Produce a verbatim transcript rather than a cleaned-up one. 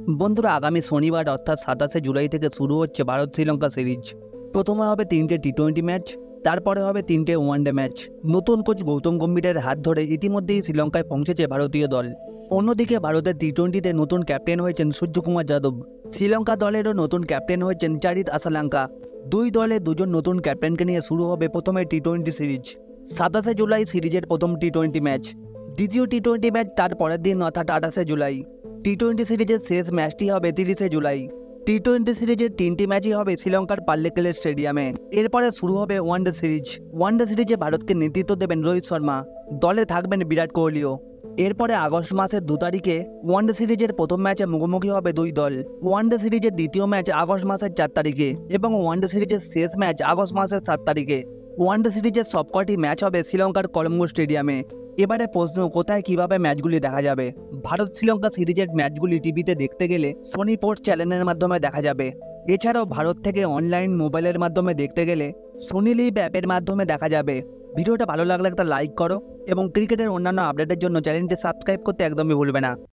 বন্ধুরা, আগামী শনিবার অর্থাৎ সাতাশে জুলাই থেকে শুরু হচ্ছে ভারত শ্রীলঙ্কা সিরিজ। প্রথমে হবে তিনটে টি টোয়েন্টি ম্যাচ, তারপরে হবে তিনটে ওয়ানডে ম্যাচ। নতুন কোচ গৌতম গম্ভীরের হাত ধরে ইতিমধ্যেই শ্রীলঙ্কায় পৌঁছেছে ভারতীয় দল। অন্যদিকে ভারতের টি টোয়েন্টিতে নতুন ক্যাপ্টেন হয়েছেন সূর্যকুমার যাদব। শ্রীলঙ্কা দলেরও নতুন ক্যাপ্টেন হয়েছেন চারিত আসালাঙ্কা। দুই দলে দুজন নতুন ক্যাপ্টেনকে নিয়ে শুরু হবে প্রথমে টি টোয়েন্টি সিরিজ। সাতাশে জুলাই সিরিজের প্রথম টি টোয়েন্টি ম্যাচ। দ্বিতীয় টি টোয়েন্টি ম্যাচ তার পরের দিন অর্থাৎ আঠাশে জুলাই। টি টোয়েন্টি সিরিজের শেষ ম্যাচটি হবে তিরিশে জুলাই। টি টোয়েন্টি সিরিজের তিনটি ম্যাচই হবে শ্রীলঙ্কার পাল্লেকেলের স্টেডিয়ামে। এরপরে শুরু হবে ওয়ানডে সিরিজ। ওয়ানডে সিরিজে ভারতকে নেতৃত্ব দেবেন রোহিত শর্মা, দলে থাকবেন বিরাট কোহলিও। এরপরে আগস্ট মাসের দু তারিখে ওয়ানডে সিরিজের প্রথম ম্যাচে মুখোমুখি হবে দুই দল। ওয়ানডে সিরিজের দ্বিতীয় ম্যাচ আগস্ট মাসের চার তারিখে এবং ওয়ানডে সিরিজের শেষ ম্যাচ আগস্ট মাসের সাত তারিখে। ওয়ানডে সিরিজের সবকটি ম্যাচ হবে শ্রীলঙ্কার কলম্বো স্টেডিয়ামে। এবারে প্রশ্ন, কোথায় কিভাবে ম্যাচগুলি দেখা যাবে? ভারত শ্রীলঙ্কা সিরিজের ম্যাচগুলি টিভিতে দেখতে গেলে সোনি স্পোর্টস চ্যানেলের মাধ্যমে দেখা যাবে। এছাড়াও ভারত থেকে অনলাইন মোবাইলের মাধ্যমে দেখতে গেলে সোনি লিভ অ্যাপের মাধ্যমে দেখা যাবে। ভিডিওটা ভালো লাগলে একটা লাইক করো এবং ক্রিকেটের অন্যান্য আপডেটের জন্য চ্যানেলটি সাবস্ক্রাইব করতে একদমই ভুলবে না।